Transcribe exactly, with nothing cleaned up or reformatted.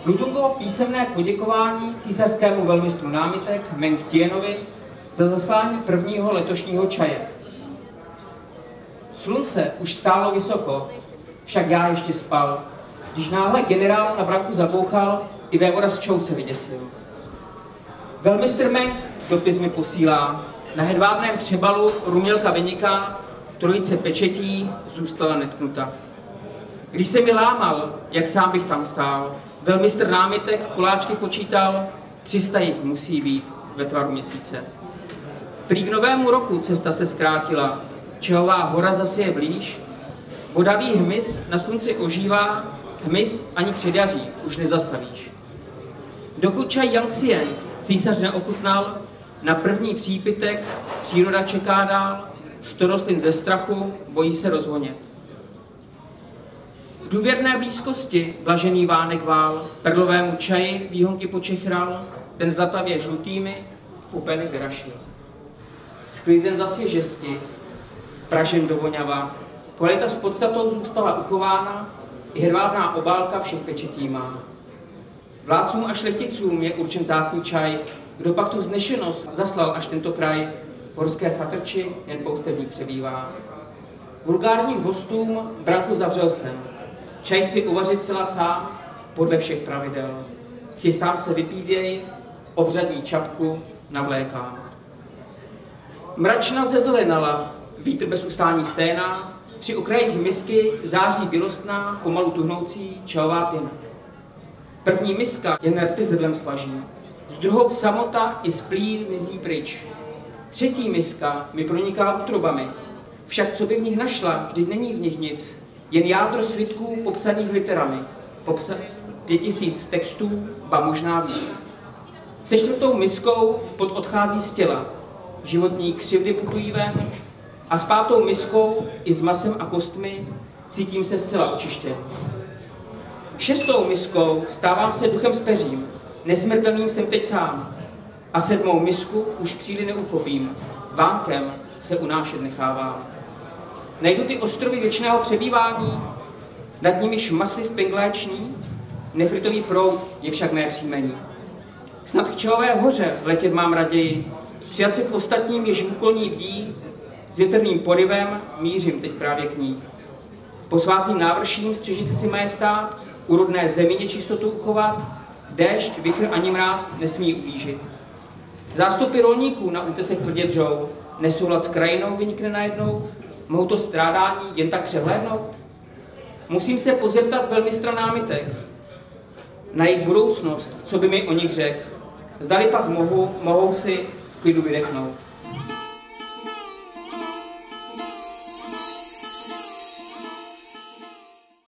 Lutungovo písemné poděkování císařskému velmistru námitek Meng Tienovi za zaslání prvního letošního čaje. Slunce už stálo vysoko, však já ještě spal, když náhle generál na branku zabouchal, i vévoda s Čou se vyděsil. Velmistr Meng dopis mi posílá, na hedvábném přebalu rumělka vyniká, trojice pečetí zůstala netknuta. Když se mi lámal, jak sám bych tam stál, velmistr námitek koláčky počítal, tři sta jich musí být ve tvaru měsíce. Prý k novému roku cesta se zkrátila, Čehová hora zase je blíž, bodavý hmyz na slunci ožívá, hmyz ani předjaří už nezastavíš. Dokud čaj Yangtze císař neochutnal, na první přípitek příroda čeká dál, sto rostlin ze strachu bojí se rozvonět. V důvěrné blízkosti blažený vánek vál, perlovému čaji výhonky počechral, ten zlatavě žlutými pupeny vyrašil. Sklizen za svěžesti, pražen do voňava, kvalita s podstatou zůstala uchována, i hedvábná obálka všech pečetí má. Vládcům a šlechticům je určen vzácný čaj, kdo pak tu vznešenost zaslal až tento kraj, v horské chatrči jen poustevník přebývá. Vulgárním hostům branku zavřel jsem, čaj chci uvařit celá sám, podle všech pravidel. Chystám se vypít jej, obřadní čapku navlékám. Mračna zezelenala, vítr bez ustání sténá, při okrajích misky září bělostná, pomalu tuhnoucí čajová pěna. První miska jen rty zrlem svaží, s druhou samota i splín mizí pryč. Třetí miska mi proniká útrobami, však co by v nich našla, vždyť není v nich nic, jen jádro svitků popsaných literami, popsa pět tisíc textů, ba možná víc. Se čtvrtou miskou pod odchází z těla, životní křivdy putují ven, a s pátou miskou i s masem a kostmi cítím se zcela očištěn. Šestou miskou stávám se duchem s peřím, nesmrtelným jsem teď sám. A sedmou misku už křídy neuchopím, vánkem se unášet nechávám. Najdu ty ostrovy věčného přebývání, nad nimiž masiv pingléční, nefritový proud je však mé příjmení. Snad k Čehové hoře letět mám raději, přijat se k ostatním, jež úkolní bdí, s větrným porivem mířím teď právě k ní. Posvátným návrším střežíte si majestát, úrodné zemi čistotu uchovat, déšť, vichr ani mráz nesmí ublížit. Zástupy rolníků na útesech tvrdě dřou, nesoulad s krajinou vynikne najednou, mohou to strádání jen tak přehlédnout? Musím se pozeptat velmistra námitek na jejich budoucnost, co by mi o nich řekl. Zdali pak mohu, mohou si v klidu vydechnout.